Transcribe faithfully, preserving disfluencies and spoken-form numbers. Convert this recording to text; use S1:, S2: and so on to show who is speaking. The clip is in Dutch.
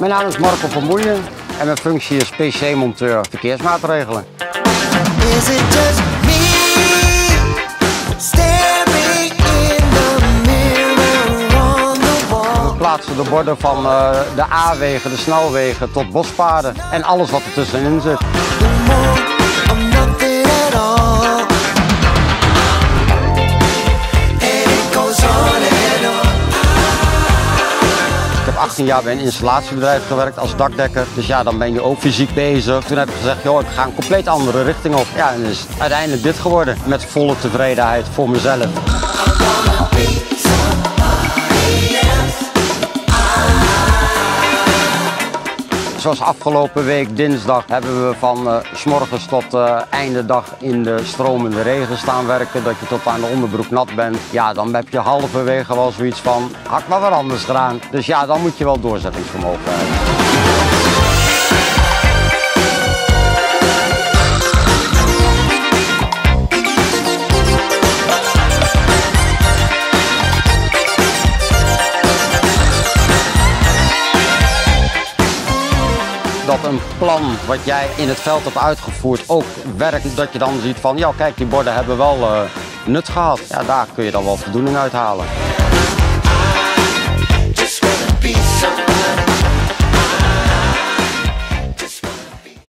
S1: Mijn naam is Marco Vermoeien en mijn functie is P C-monteur verkeersmaatregelen.
S2: Is it just me staring in the mirror on the wall?
S1: We plaatsen de borden van uh, de A-wegen, de snelwegen tot bospaden en alles wat er tussenin zit.
S2: The more of nothing at all. And it goes on and on.
S1: Ik heb achttien jaar bij een installatiebedrijf gewerkt als dakdekker. Dus ja, dan ben je ook fysiek bezig. Toen heb ik gezegd, joh, ik ga een compleet andere richting op. Ja, en is het uiteindelijk dit geworden. Met volle tevredenheid voor mezelf. Zoals afgelopen week dinsdag hebben we van uh, 's morgens tot uh, einde dag in de stromende regen staan werken. Dat je tot aan de onderbroek nat bent. Ja, dan heb je halverwege wel zoiets van, had ik maar wat anders gedaan. Dus ja, dan moet je wel doorzettingsvermogen hebben. Dat een plan wat jij in het veld hebt uitgevoerd ook werkt. Dat je dan ziet van, ja kijk, die borden hebben wel uh, nut gehad. Ja, daar kun je dan wel voldoening uit halen.